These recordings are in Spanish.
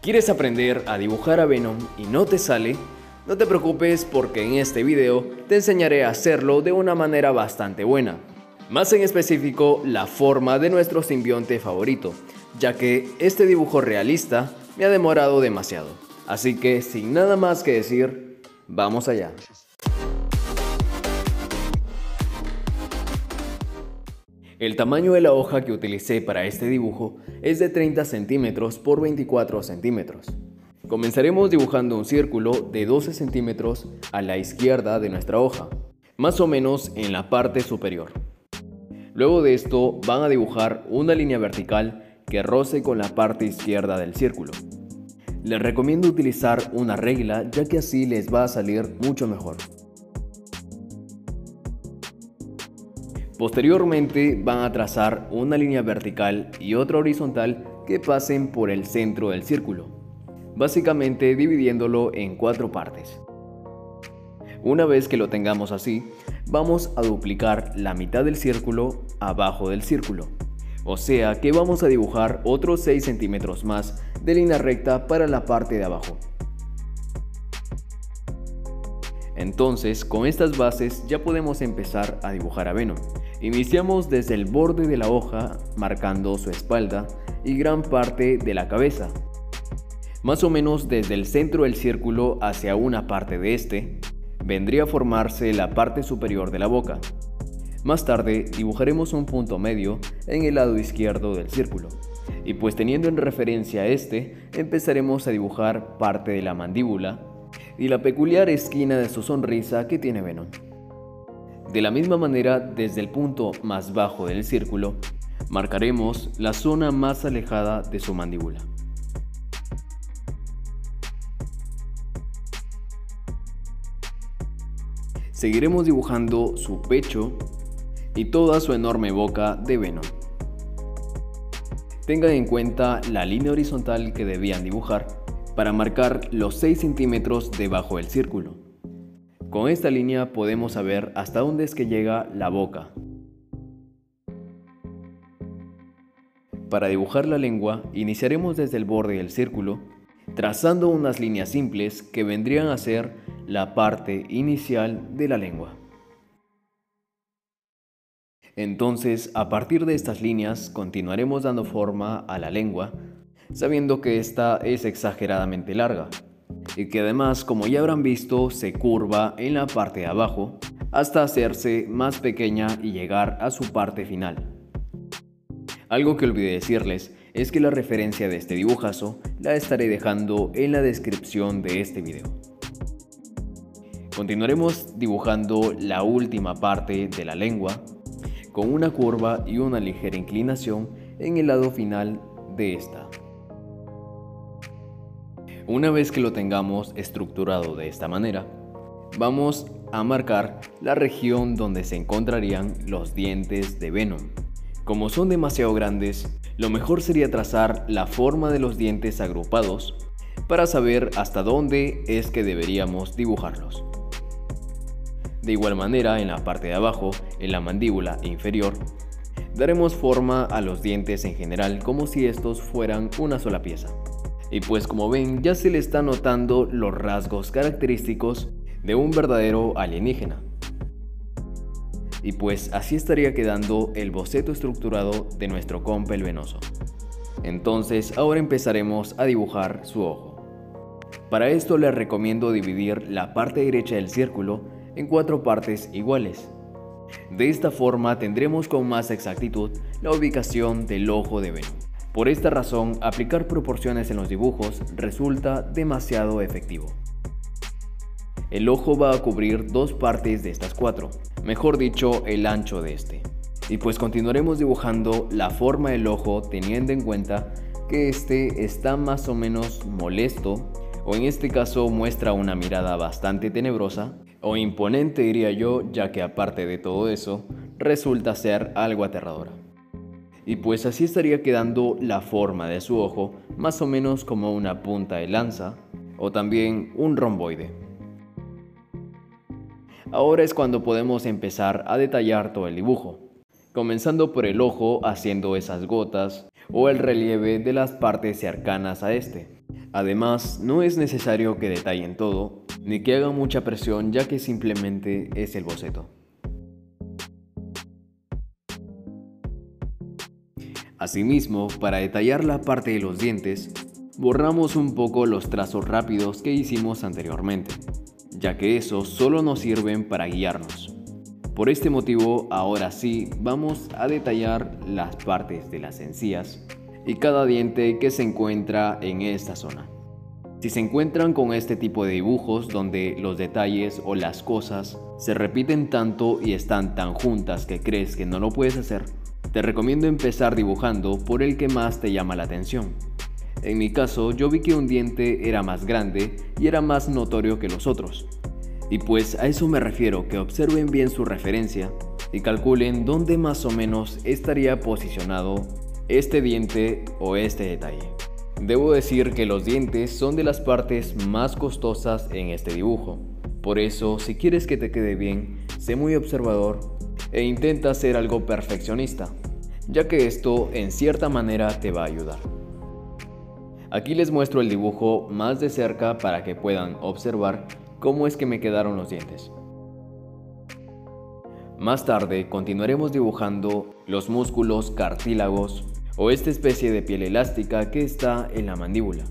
¿Quieres aprender a dibujar a Venom y no te sale? No te preocupes porque en este video te enseñaré a hacerlo de una manera bastante buena. Más en específico, la forma de nuestro simbionte favorito, ya que este dibujo realista me ha demorado demasiado. Así que sin nada más que decir, vamos allá. El tamaño de la hoja que utilicé para este dibujo es de 30 centímetros por 24 centímetros. Comenzaremos dibujando un círculo de 12 centímetros a la izquierda de nuestra hoja, más o menos en la parte superior. Luego de esto van a dibujar una línea vertical que roce con la parte izquierda del círculo. Les recomiendo utilizar una regla, ya que así les va a salir mucho mejor. Posteriormente van a trazar una línea vertical y otra horizontal que pasen por el centro del círculo, básicamente dividiéndolo en 4 partes. Una vez que lo tengamos así, vamos a duplicar la mitad del círculo abajo del círculo, o sea que vamos a dibujar otros 6 centímetros más de línea recta para la parte de abajo. Entonces, con estas bases ya podemos empezar a dibujar a Venom. Iniciamos desde el borde de la hoja, marcando su espalda y gran parte de la cabeza. Más o menos desde el centro del círculo hacia una parte de este, vendría a formarse la parte superior de la boca. Más tarde dibujaremos un punto medio en el lado izquierdo del círculo. Y pues teniendo en referencia este, empezaremos a dibujar parte de la mandíbula y la peculiar esquina de su sonrisa que tiene Venom. De la misma manera, desde el punto más bajo del círculo, marcaremos la zona más alejada de su mandíbula. Seguiremos dibujando su pecho y toda su enorme boca de Venom. Tengan en cuenta la línea horizontal que debían dibujar para marcar los 6 centímetros debajo del círculo. Con esta línea podemos saber hasta dónde es que llega la boca. Para dibujar la lengua, iniciaremos desde el borde del círculo, trazando unas líneas simples que vendrían a ser la parte inicial de la lengua. Entonces, a partir de estas líneas, continuaremos dando forma a la lengua, sabiendo que esta es exageradamente larga y que además, como ya habrán visto, se curva en la parte de abajo hasta hacerse más pequeña y llegar a su parte final. Algo que olvidé decirles es que la referencia de este dibujazo la estaré dejando en la descripción de este video. Continuaremos dibujando la última parte de la lengua con una curva y una ligera inclinación en el lado final de esta. Una vez que lo tengamos estructurado de esta manera, vamos a marcar la región donde se encontrarían los dientes de Venom. Como son demasiado grandes, lo mejor sería trazar la forma de los dientes agrupados para saber hasta dónde es que deberíamos dibujarlos. De igual manera, en la parte de abajo, en la mandíbula inferior, daremos forma a los dientes en general como si estos fueran una sola pieza. Y pues como ven, ya se le están notando los rasgos característicos de un verdadero alienígena. Y pues así estaría quedando el boceto estructurado de nuestro compa el venoso. Entonces ahora empezaremos a dibujar su ojo. Para esto les recomiendo dividir la parte derecha del círculo en 4 partes iguales. De esta forma tendremos con más exactitud la ubicación del ojo de Venom. Por esta razón, aplicar proporciones en los dibujos resulta demasiado efectivo. El ojo va a cubrir 2 partes de estas 4, mejor dicho, el ancho de este. Y pues continuaremos dibujando la forma del ojo teniendo en cuenta que este está más o menos molesto, o en este caso muestra una mirada bastante tenebrosa, o imponente diría yo, ya que aparte de todo eso, resulta ser algo aterradora. Y pues así estaría quedando la forma de su ojo, más o menos como una punta de lanza o también un romboide. Ahora es cuando podemos empezar a detallar todo el dibujo, comenzando por el ojo haciendo esas gotas o el relieve de las partes cercanas a este, Además, no es necesario que detallen todo, ni que hagan mucha presión, ya que simplemente es el boceto. Asimismo, para detallar la parte de los dientes, borramos un poco los trazos rápidos que hicimos anteriormente, ya que esos solo nos sirven para guiarnos. Por este motivo, ahora sí vamos a detallar las partes de las encías y cada diente que se encuentra en esta zona. Si se encuentran con este tipo de dibujos donde los detalles o las cosas se repiten tanto y están tan juntas que crees que no lo puedes hacer, te recomiendo empezar dibujando por el que más te llama la atención. En mi caso, yo vi que un diente era más grande y era más notorio que los otros. Y pues a eso me refiero, que observen bien su referencia y calculen dónde más o menos estaría posicionado este diente o este detalle. Debo decir que los dientes son de las partes más costosas en este dibujo. Por eso, si quieres que te quede bien, sé muy observador e intenta ser algo perfeccionista, ya que esto en cierta manera te va a ayudar. Aquí les muestro el dibujo más de cerca para que puedan observar cómo es que me quedaron los dientes. Más tarde continuaremos dibujando los músculos cartílagos o esta especie de piel elástica que está en la mandíbula.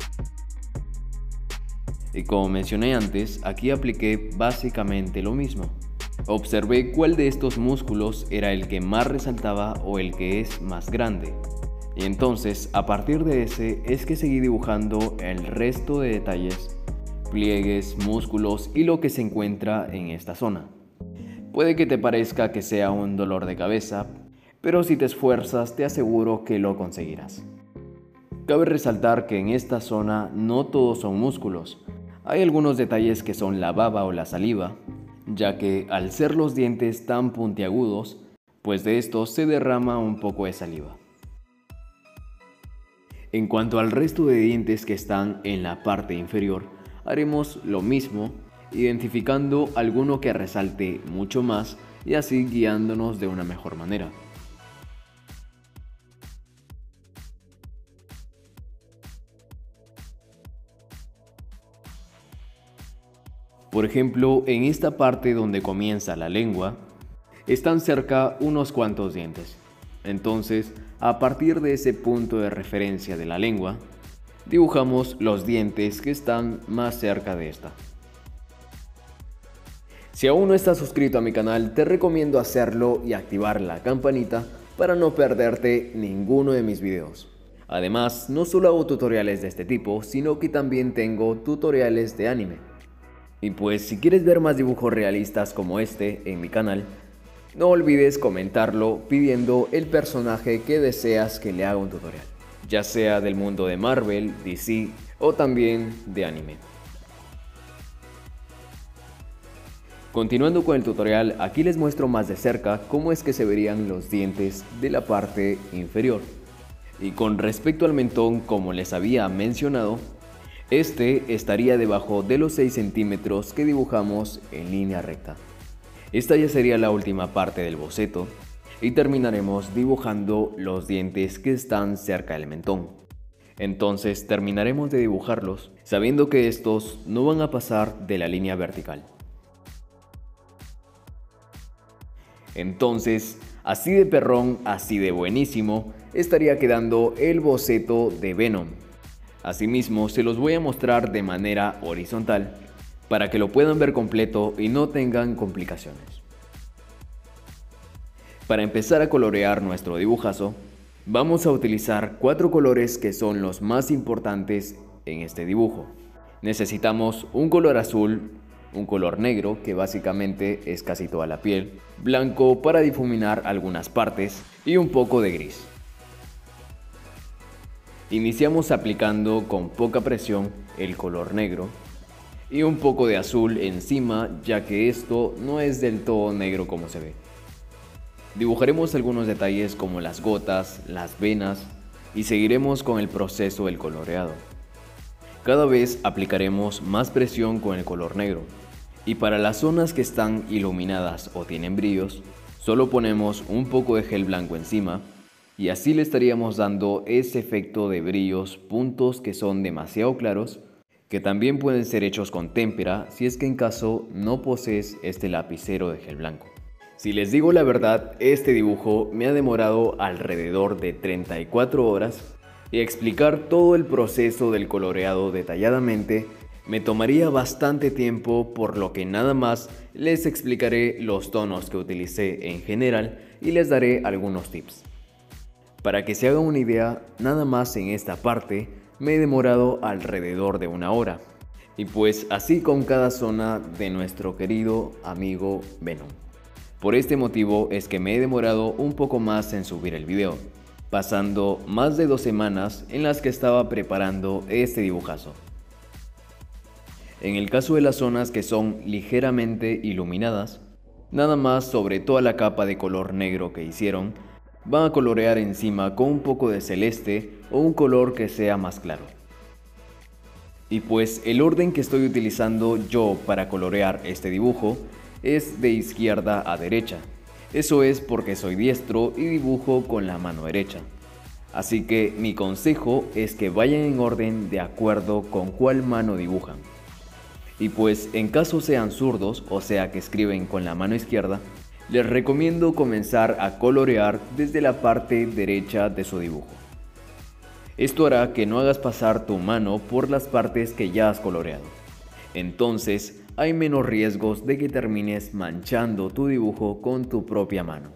Y como mencioné antes, aquí apliqué básicamente lo mismo. Observé cuál de estos músculos era el que más resaltaba o el que es más grande. Y entonces, a partir de ese, es que seguí dibujando el resto de detalles, pliegues, músculos y lo que se encuentra en esta zona. Puede que te parezca que sea un dolor de cabeza, pero si te esfuerzas te aseguro que lo conseguirás. Cabe resaltar que en esta zona no todos son músculos. Hay algunos detalles que son la baba o la saliva, ya que al ser los dientes tan puntiagudos, pues de estos se derrama un poco de saliva. En cuanto al resto de dientes que están en la parte inferior, haremos lo mismo, identificando alguno que resalte mucho más y así guiándonos de una mejor manera. Por ejemplo, en esta parte donde comienza la lengua, están cerca unos cuantos dientes. Entonces, a partir de ese punto de referencia de la lengua, dibujamos los dientes que están más cerca de esta. Si aún no estás suscrito a mi canal, te recomiendo hacerlo y activar la campanita para no perderte ninguno de mis videos. Además, no solo hago tutoriales de este tipo, sino que también tengo tutoriales de anime. Y pues si quieres ver más dibujos realistas como este en mi canal, no olvides comentarlo pidiendo el personaje que deseas que le haga un tutorial, ya sea del mundo de Marvel, DC o también de anime. Continuando con el tutorial, aquí les muestro más de cerca cómo es que se verían los dientes de la parte inferior. Y con respecto al mentón, como les había mencionado, este estaría debajo de los 6 centímetros que dibujamos en línea recta. Esta ya sería la última parte del boceto y terminaremos dibujando los dientes que están cerca del mentón. Entonces terminaremos de dibujarlos sabiendo que estos no van a pasar de la línea vertical. Entonces, así de perrón, así de buenísimo, estaría quedando el boceto de Venom. Asimismo, se los voy a mostrar de manera horizontal para que lo puedan ver completo y no tengan complicaciones. Para empezar a colorear nuestro dibujazo, vamos a utilizar 4 colores que son los más importantes en este dibujo. Necesitamos un color azul, un color negro, que básicamente es casi toda la piel, blanco para difuminar algunas partes y un poco de gris. Iniciamos aplicando con poca presión el color negro y un poco de azul encima, ya que esto no es del todo negro como se ve. Dibujaremos algunos detalles como las gotas, las venas y seguiremos con el proceso del coloreado. Cada vez aplicaremos más presión con el color negro y para las zonas que están iluminadas o tienen brillos, solo ponemos un poco de gel blanco encima y así le estaríamos dando ese efecto de brillos, puntos que son demasiado claros, que también pueden ser hechos con témpera si es que en caso no posees este lapicero de gel blanco. Si les digo la verdad, este dibujo me ha demorado alrededor de 34 horas y explicar todo el proceso del coloreado detalladamente me tomaría bastante tiempo, por lo que nada más les explicaré los tonos que utilicé en general y les daré algunos tips. Para que se haga una idea, nada más en esta parte me he demorado alrededor de 1 hora. Y pues así con cada zona de nuestro querido amigo Venom. Por este motivo es que me he demorado un poco más en subir el video, pasando más de 2 semanas en las que estaba preparando este dibujazo. En el caso de las zonas que son ligeramente iluminadas, nada más sobre toda la capa de color negro que hicieron, van a colorear encima con un poco de celeste o un color que sea más claro. Y pues el orden que estoy utilizando yo para colorear este dibujo es de izquierda a derecha. Eso es porque soy diestro y dibujo con la mano derecha. Así que mi consejo es que vayan en orden de acuerdo con cuál mano dibujan. Y pues en caso sean zurdos, o sea que escriben con la mano izquierda, les recomiendo comenzar a colorear desde la parte derecha de su dibujo. Esto hará que no hagas pasar tu mano por las partes que ya has coloreado. Entonces hay menos riesgos de que termines manchando tu dibujo con tu propia mano.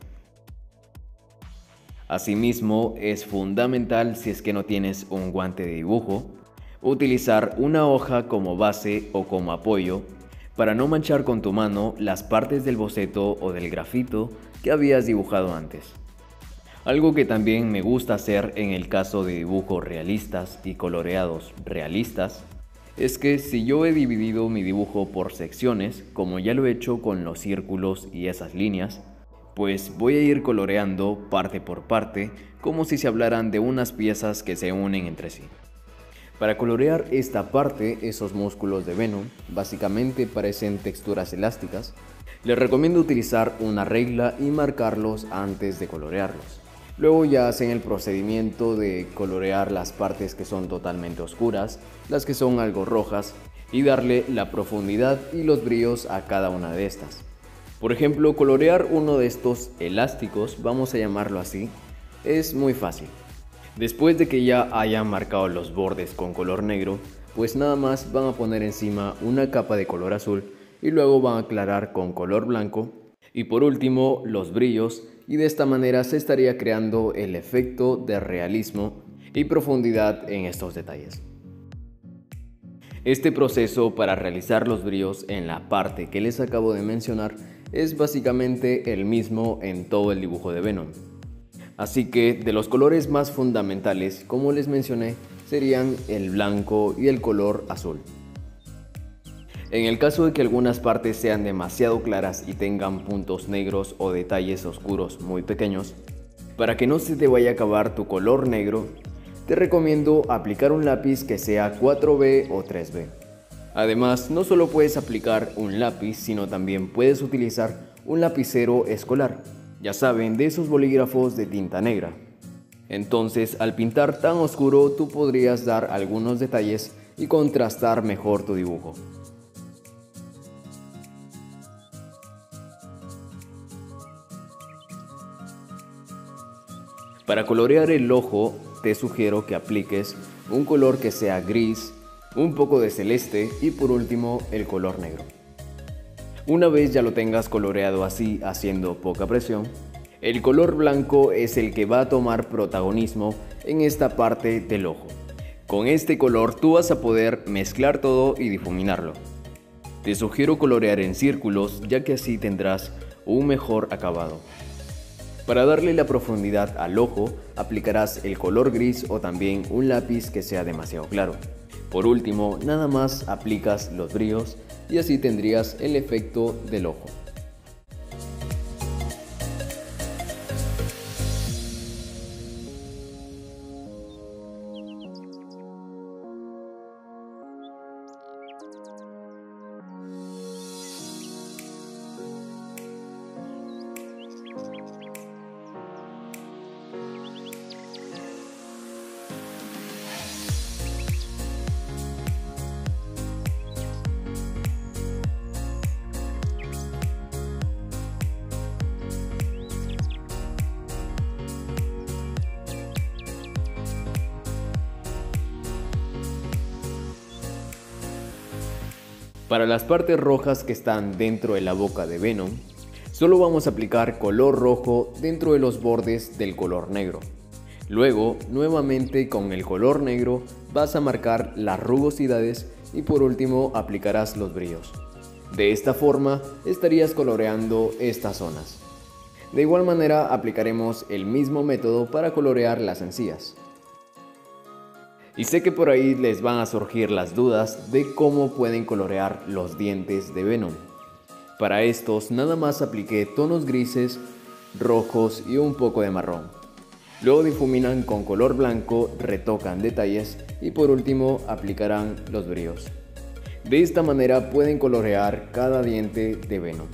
Asimismo, es fundamental, si es que no tienes un guante de dibujo, utilizar una hoja como base o como apoyo para no manchar con tu mano las partes del boceto o del grafito que habías dibujado antes. Algo que también me gusta hacer en el caso de dibujos realistas y coloreados realistas es que si yo he dividido mi dibujo por secciones, como ya lo he hecho con los círculos y esas líneas, pues voy a ir coloreando parte por parte como si se hablaran de unas piezas que se unen entre sí. Para colorear esta parte, esos músculos de Venom básicamente parecen texturas elásticas. Les recomiendo utilizar una regla y marcarlos antes de colorearlos. Luego ya hacen el procedimiento de colorear las partes que son totalmente oscuras, las que son algo rojas, y darle la profundidad y los brillos a cada una de estas. Por ejemplo, colorear uno de estos elásticos, vamos a llamarlo así, es muy fácil. Después de que ya hayan marcado los bordes con color negro, pues nada más van a poner encima una capa de color azul y luego van a aclarar con color blanco y por último los brillos, y de esta manera se estaría creando el efecto de realismo y profundidad en estos detalles. Este proceso para realizar los brillos en la parte que les acabo de mencionar es básicamente el mismo en todo el dibujo de Venom. Así que de los colores más fundamentales, como les mencioné, serían el blanco y el color azul. En el caso de que algunas partes sean demasiado claras y tengan puntos negros o detalles oscuros muy pequeños, para que no se te vaya a acabar tu color negro, te recomiendo aplicar un lápiz que sea 4B o 3B. Además, no solo puedes aplicar un lápiz, sino también puedes utilizar un lapicero escolar. Ya saben, de esos bolígrafos de tinta negra. Entonces, al pintar tan oscuro, tú podrías dar algunos detalles y contrastar mejor tu dibujo. Para colorear el ojo, te sugiero que apliques un color que sea gris, un poco de celeste y por último el color negro. Una vez ya lo tengas coloreado así, haciendo poca presión, el color blanco es el que va a tomar protagonismo en esta parte del ojo. Con este color tú vas a poder mezclar todo y difuminarlo. Te sugiero colorear en círculos, ya que así tendrás un mejor acabado. Para darle la profundidad al ojo, aplicarás el color gris o también un lápiz que sea demasiado claro. Por último, nada más aplicas los brillos y así tendrías el efecto del ojo. Para las partes rojas que están dentro de la boca de Venom, solo vamos a aplicar color rojo dentro de los bordes del color negro. Luego, nuevamente con el color negro vas a marcar las rugosidades y por último aplicarás los brillos. De esta forma estarías coloreando estas zonas. De igual manera aplicaremos el mismo método para colorear las encías. Y sé que por ahí les van a surgir las dudas de cómo pueden colorear los dientes de Venom. Para estos nada más apliqué tonos grises, rojos y un poco de marrón. Luego difuminan con color blanco, retocan detalles y por último aplicarán los brillos. De esta manera pueden colorear cada diente de Venom.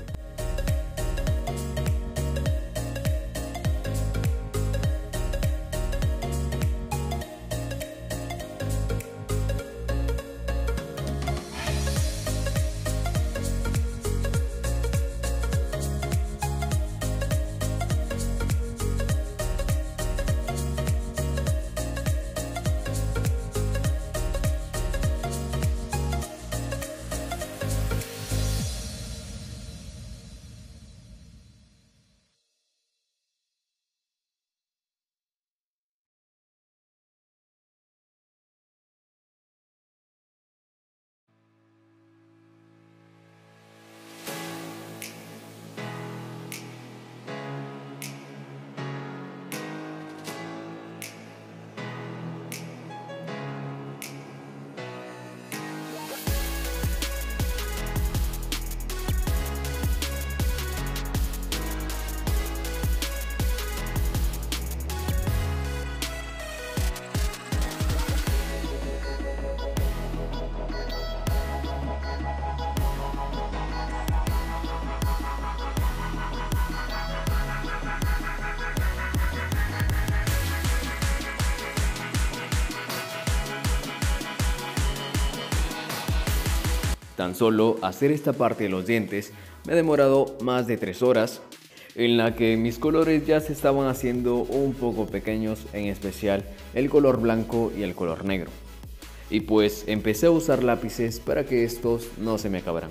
Tan solo hacer esta parte de los dientes me ha demorado más de 3 horas, en la que mis colores ya se estaban haciendo un poco pequeños, en especial el color blanco y el color negro. Y pues empecé a usar lápices para que estos no se me acabaran.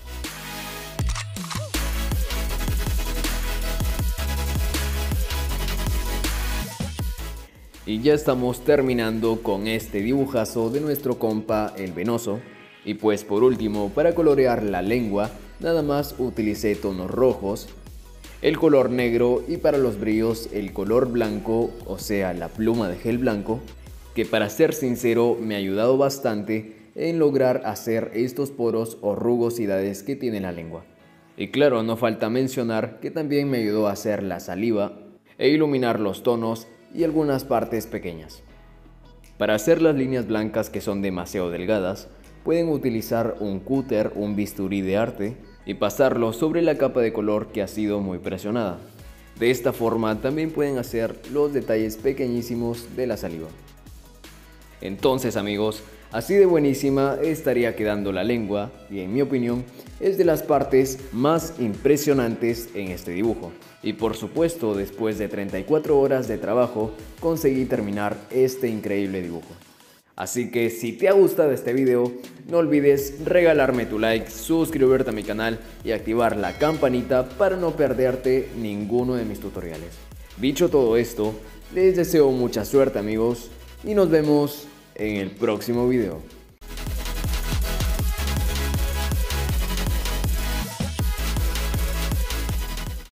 Y ya estamos terminando con este dibujazo de nuestro compa el Venoso. Y pues por último, para colorear la lengua, nada más utilicé tonos rojos, el color negro y para los brillos el color blanco, o sea la pluma de gel blanco, que para ser sincero me ha ayudado bastante en lograr hacer estos poros o rugosidades que tiene la lengua. Y claro, no falta mencionar que también me ayudó a hacer la saliva e iluminar los tonos y algunas partes pequeñas. Para hacer las líneas blancas que son demasiado delgadas, pueden utilizar un cúter, un bisturí de arte y pasarlo sobre la capa de color que ha sido muy presionada. De esta forma también pueden hacer los detalles pequeñísimos de la saliva. Entonces amigos, así de buenísima estaría quedando la lengua y en mi opinión es de las partes más impresionantes en este dibujo. Y por supuesto después de 34 horas de trabajo conseguí terminar este increíble dibujo. Así que si te ha gustado este video, no olvides regalarme tu like, suscribirte a mi canal y activar la campanita para no perderte ninguno de mis tutoriales. Dicho todo esto, les deseo mucha suerte amigos y nos vemos en el próximo video.